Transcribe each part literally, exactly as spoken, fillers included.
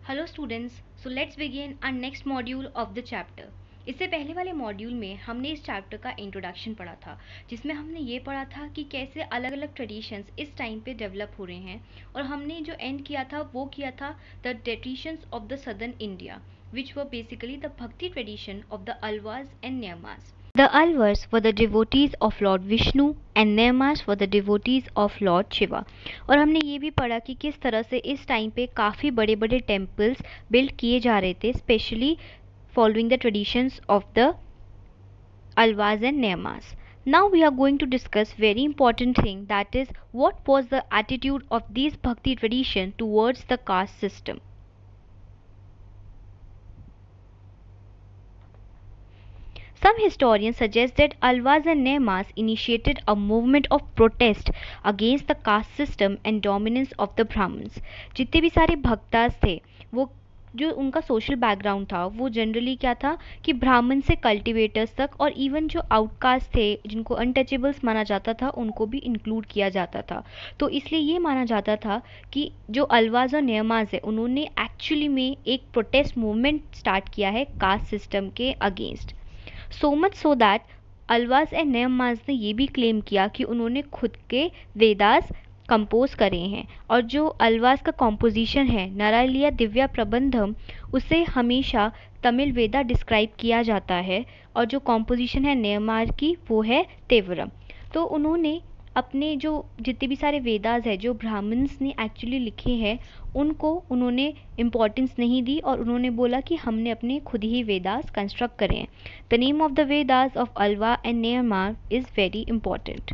Hello students, so let's begin our next module of the chapter. इससे पहले वाले module में हमने इस चैप्टर का इंट्रोडक्शन पढ़ा था, जिसमें हमने ये पढ़ा था कि कैसे अलग अलग ट्रेडिशंस इस टाइम पे डेवलप हो रहे हैं, और हमने जो एंड किया था वो किया था the traditions of the southern India, which were basically the bhakti tradition of the Alvars and Nayanars. The Alvars were the devotees of Lord Vishnu and Nyamas were the devotees of Lord Shiva. और हमने ये भी पढ़ा कि किस तरह से इस टाइम पे काफ़ी बड़े बड़े टेम्पल्स बिल्ड किए जा रहे थे, specially following the traditions of the Alvas and Nyamas. Now we are going to discuss very important thing, that is what was the attitude of these bhakti tradition towards the caste system. Some historians suggest that Alvas and Nyamas initiated a movement of protest against the caste system and dominance of the Brahmins. जितने भी सारे भक्तास थे, वो जो उनका social background था वो generally क्या था कि ब्राह्मण से कल्टिवेटर्स तक, और इवन जो आउटकास्ट थे जिनको अनटचेबल्स माना जाता था उनको भी इंक्लूड किया जाता था. तो इसलिए ये माना जाता था कि जो अलवाज और न्यामास है उन्होंने एक्चुअली में एक प्रोटेस्ट मूवमेंट स्टार्ट किया है कास्ट सिस्टम के against. So much so that Alvars and Nayanars ने ये भी क्लेम किया कि उन्होंने खुद के वेदास कंपोज करे हैं, और जो अलवास का कॉम्पोजिशन है नारायलिया दिव्या प्रबंधम, उसे हमेशा तमिल वेदा डिस्क्राइब किया जाता है, और जो कॉम्पोजिशन है न्यामार की वो है तेवरम. तो उन्होंने अपने जो जितने भी सारे वेदास है जो ब्राह्मण्स ने एक्चुअली लिखे हैं उनको उन्होंने इम्पोर्टेंस नहीं दी, और उन्होंने बोला कि हमने अपने खुद ही वेदास कंस्ट्रक्ट करे हैं. The name of the Vedas of Alvar and Nayanar is very important.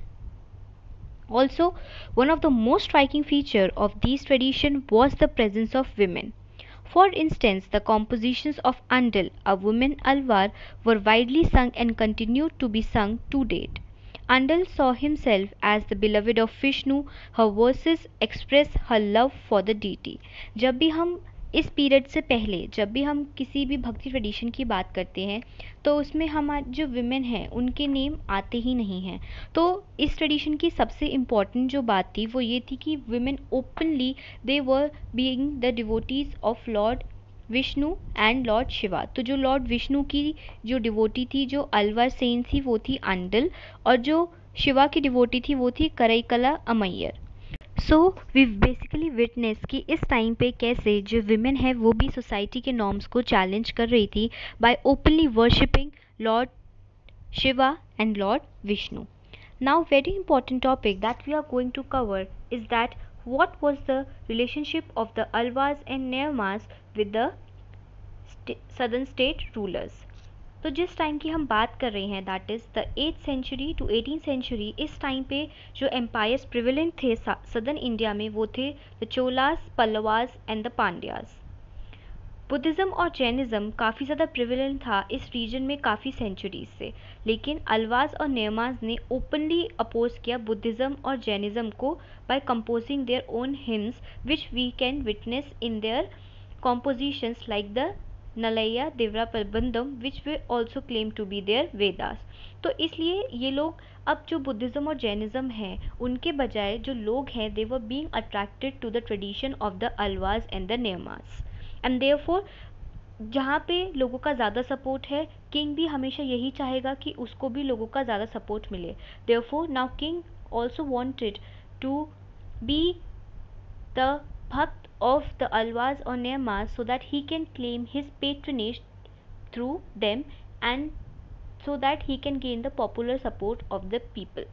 Also, one of the most striking feature of these tradition was the presence of women. For instance, the compositions of Andal, a woman Alvar, were widely sung and continue to be sung to date. Andal saw himself as the beloved of Vishnu. Her verses express her love for the deity. जब भी हम इस period से पहले जब भी हम किसी भी भक्ति ट्रेडिशन की बात करते हैं तो उसमें हमारे जो विमेन हैं उनके नेम आते ही नहीं हैं. तो इस ट्रेडिशन की सबसे इम्पॉर्टेंट जो बात थी वो ये थी कि women openly they were being the devotees of lord Vishnu and lord Shiva. तो जो लॉर्ड विष्णु की जो डिवोटी थी, जो अलवर सेन थी, वो थी अंडल, और जो शिवा की डिवोटी थी वो थी Karaikal Ammaiyar. So we basically witness कि इस टाइम पे कैसे जो विमेन है वो भी सोसाइटी के नॉर्म्स को चैलेंज कर रही थी by openly worshipping lord Shiva and lord Vishnu. Now very important topic that we are going to cover is that what was the relationship of the Alvas and Nyamas with the st- southern state rulers. तो जिस time की हम बात कर रहे हैं that is the eighth century to eighteen century, इस time पे जो एम्पायर्स प्रिवेलेंट थे सदर्न इंडिया में वो थे the Cholas, Pallavas and the Pandyas. Buddhism और जैनिज़्म काफ़ी ज़्यादा प्रिवेलेंट था इस रीजन में काफ़ी सेंचुरीज से, लेकिन अलवास और न्यामास ने ओपनली अपोज किया बुद्धिज़्म और जैनिज़्म को by composing their own hymns which we can witness in their compositions like the Nalayira Divya Prabandham which वे also claim to be their Vedas. तो इसलिए ये लोग अब जो बुद्धिज़्म और जैनिज़्म है उनके बजाय जो लोग हैं they were being attracted to the tradition of the Alvars and the Nayanars. And therefore जहाँ पे लोगों का ज़्यादा सपोर्ट है, किंग भी हमेशा यही चाहेगा कि उसको भी लोगों का ज़्यादा सपोर्ट मिले. Therefore now king also wanted to be the bhakt of the Alvas or Nyamas so that he can claim his patronage through them and so that he can gain the popular support of the people.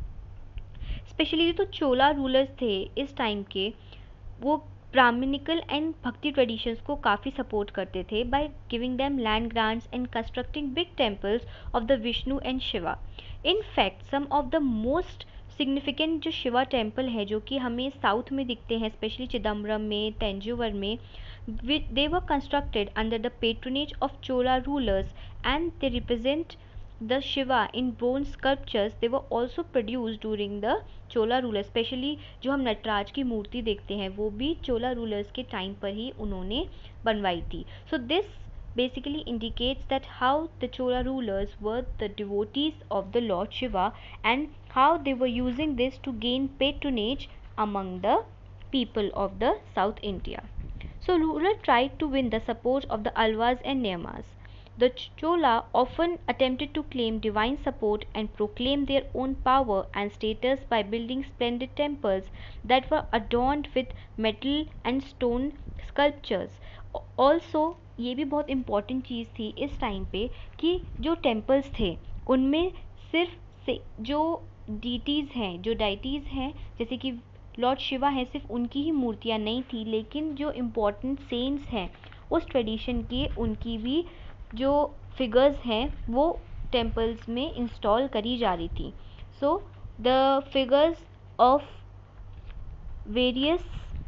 Specially जो Chola rulers थे इस time के, वो Brahminical and भक्ति traditions को काफ़ी support करते थे by giving them land grants and constructing big temples of the Vishnu and Shiva. In fact some of the most significant जो शिवा टेम्पल है जो कि हमें साउथ में दिखते हैं, स्पेशली चिदम्बरम में, तंजौर में, they were constructed under the patronage of Chola rulers and they represent the Shiva in bronze sculptures. they were also produced during the Chola rulers. Specially जो हम नटराज की मूर्ति देखते हैं वो भी चोला रूलर्स के टाइम पर ही उन्होंने बनवाई थी. So this basically indicates that how the Chola rulers were the devotees of the Lord Shiva and how they were using this to gain patronage among the people of the South India. So ruler tried to win the support of the Alvas and Nemas. The Chola often attempted to claim divine support and proclaim their own power and status by building splendid temples that were adorned with metal and stone sculptures. Also ये भी बहुत important चीज़ थी इस time पे कि जो temples थे उनमें सिर्फ से जो डीटीज़ हैं, जो डाइटीज़ हैं, जैसे कि लॉर्ड शिवा हैं, सिर्फ उनकी ही मूर्तियाँ नहीं थी, लेकिन जो इम्पोर्टेंट सेंट्स हैं उस ट्रेडिशन की उनकी भी जो फिगर्स हैं वो टेम्पल्स में इंस्टॉल करी जा रही थी. So the figures of various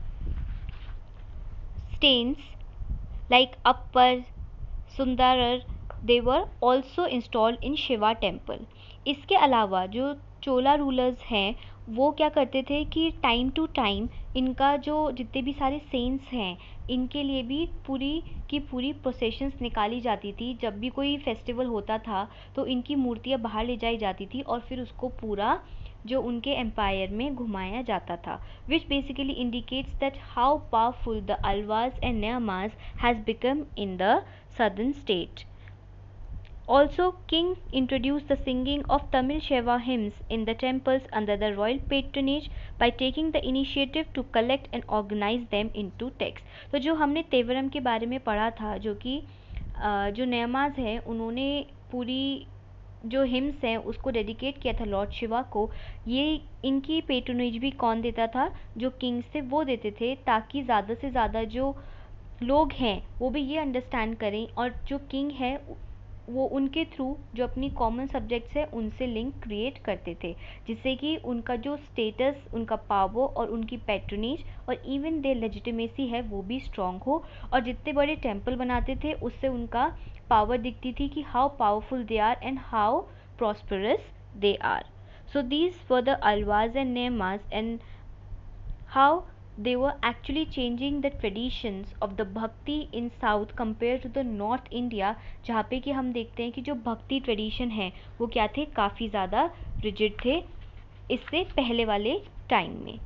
saints like Appar, Sundarar, they were also installed in Shiva temple. इसके अलावा जो चोला रूलर्स हैं वो क्या करते थे कि टाइम टू टाइम इनका जो जितने भी सारे सेंट्स हैं इनके लिए भी पूरी की पूरी प्रोसेशंस निकाली जाती थी. जब भी कोई फेस्टिवल होता था तो इनकी मूर्तियाँ बाहर ले जाई जाती थी और फिर उसको पूरा जो उनके एम्पायर में घुमाया जाता था, which basically indicates that how powerful the Alvas and Neamas has become in the southern state. Also, king introduced the singing of Tamil Shiva hymns in the temples under the royal patronage by taking the initiative to collect and organize them into texts. तो जो हमने तेवरम के बारे में पढ़ा था, जो कि जो नेमाज है उन्होंने पूरी जो हिम्स हैं उसको डेडिकेट किया था लॉर्ड शिवा को. ये इनकी पेट्रोनेज भी कौन देता था? जो किंग्स थे वो देते थे, ताकि ज़्यादा से ज़्यादा जो लोग हैं वो भी ये अंडरस्टैंड करें और जो किंग है वो उनके थ्रू जो अपनी कॉमन सब्जेक्ट्स है उनसे लिंक क्रिएट करते थे, जिससे कि उनका जो स्टेटस, उनका पावर और उनकी पैट्रोनेज और इवन देयर लेजिटिमेसी है वो भी स्ट्रॉन्ग हो. और जितने बड़े टेम्पल बनाते थे उससे उनका पावर दिखती थी कि how powerful they are and how prosperous they are. So these were the Alvars and Nayanars and how they were actually changing the traditions of the bhakti in south compared to the north India, जहाँ पे कि हम देखते हैं कि जो भक्ति tradition है वो क्या थे, काफ़ी ज़्यादा रिजिड थे इससे पहले वाले टाइम में.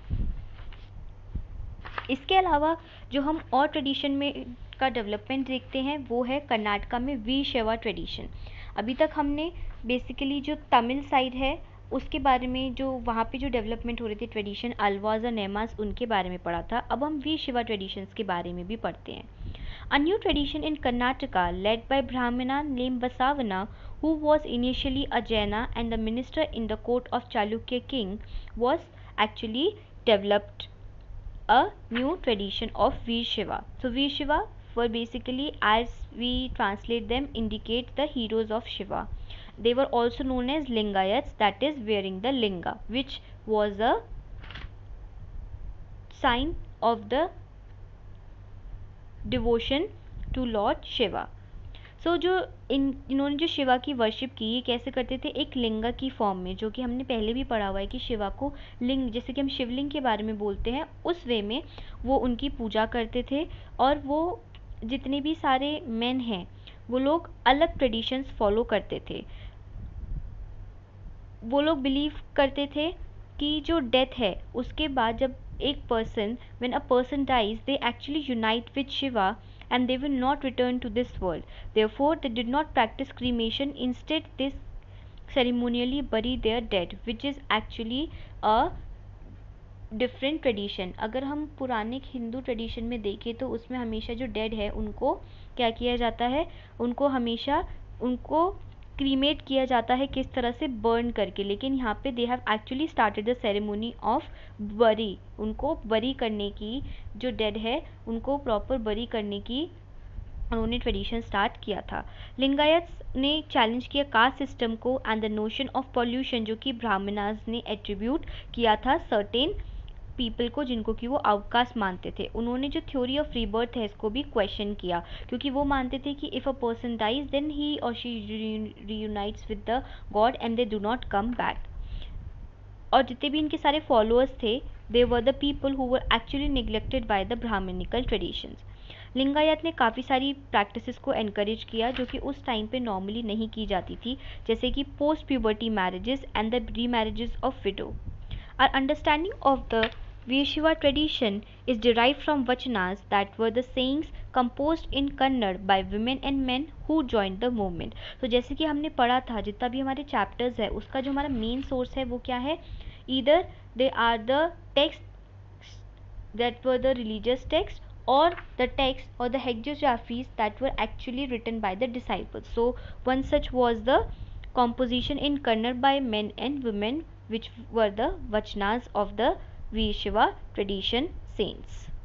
इसके अलावा जो हम और ट्रेडिशन में का डेवलपमेंट देखते हैं वो है कर्नाटका में वीर शैवा ट्रेडिशन. अभी तक हमने बेसिकली जो तमिल साइड है उसके बारे में, जो वहाँ पे जो डेवलपमेंट हो रहे थे ट्रेडिशन अल्वाज और नेमास, उनके बारे में पढ़ा था. अब हम वीर शिवा ट्रेडिशंस के बारे में भी पढ़ते हैं. A new tradition in Karnataka led by Brahmana name Basavana who was initially a Jaina and the minister in the court of Chalukya king was actually developed a new tradition of Veer Shiva. So Veer Shiva were basically, as we translate them, indicate the heroes of Shiva. They were also known as Lingayats, that is wearing the linga, which was a sign of the devotion to Lord Shiva. So जो इन इन्होंने जो शिवा की worship की, ये कैसे करते थे? एक लिंगा की फॉर्म में, जो कि हमने पहले भी पढ़ा हुआ है कि शिवा को लिंग, जैसे कि हम शिवलिंग के बारे में बोलते हैं, उस वे में वो उनकी पूजा करते थे. और वो जितने भी सारे मेन हैं वो लोग अलग ट्रेडिशंस फॉलो करते थे. वो लोग बिलीव करते थे कि जो डेथ है उसके बाद जब एक person, when a person dies, they actually unite with Shiva and they will not return to this world. Therefore, they did not practice cremation. Instead, they ceremonially bury their dead, which is actually a different tradition. अगर हम पुराने Hindu tradition में देखें तो उसमें हमेशा जो dead है उनको क्या किया जाता है? उनको हमेशा उनको क्रीमेट किया जाता है, किस तरह से? बर्न करके. लेकिन यहाँ पे they have actually started the ceremony of bury. उनको बरी करने की, जो डेड है उनको प्रॉपर बरी करने की उन्होंने ट्रेडिशन स्टार्ट किया था. लिंगायत्स ने चैलेंज किया कास्ट सिस्टम को and the notion of pollution, जो कि ब्राह्मणास ने एट्रीब्यूट किया था सर्टेन पीपल को जिनको कि वो आउटकास्ट मानते थे. उन्होंने जो थ्योरी ऑफ रीबर्थ है इसको भी क्वेश्चन किया, क्योंकि वो मानते थे कि if a person dies then he और she reunites with the god and they do not come back. और जितने भी इनके सारे फॉलोअर्स थे, they were the people who were actually neglected by the Brahmanical traditions. Lingayat ने काफ़ी सारी प्रैक्टिसेस को एनकरेज किया जो कि उस टाइम पे नॉर्मली नहीं की जाती थी, जैसे कि post puberty marriages and the remarriages of widow. Our understanding of the Veer tradition is derived from vachanas that were the sayings composed in Kannada by women and men who joined the movement. तो जैसे कि हमने पढ़ा था, जितना भी हमारे chapters है उसका जो हमारा मेन सोर्स है वो क्या है? either they are the texts that were the religious text or the text or the hagiographies that were actually written by the disciples. So one such was the composition in Kannada by men and women, which were the vachanas of the Veer Shiva tradition saints.